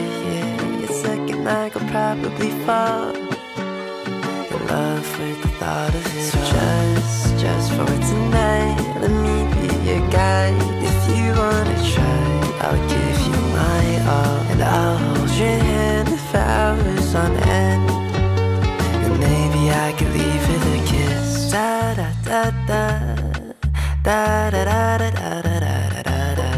here. It's looking like I'll probably fall in love with the thought of it. So just for tonight, let me be your guide. If you wanna try, I'll give you my all, and I'll hold your hand for hours on end. And maybe I could leave with a kiss. Da da da da da da da da da da da da da.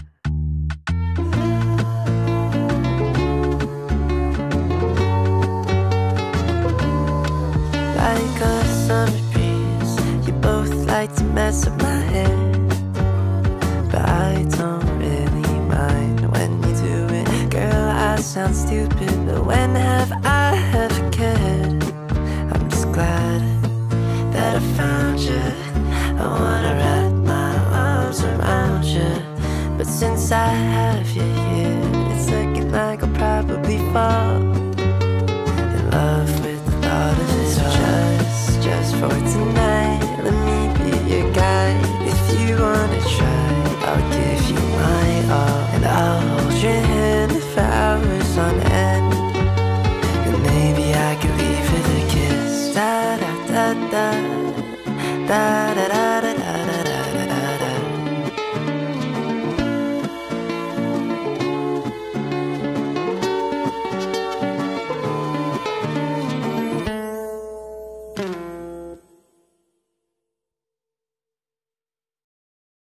Like a summer breeze, you both like to mess up my head, but I don't really mind when you do it. Girl, I sound stupid, but when have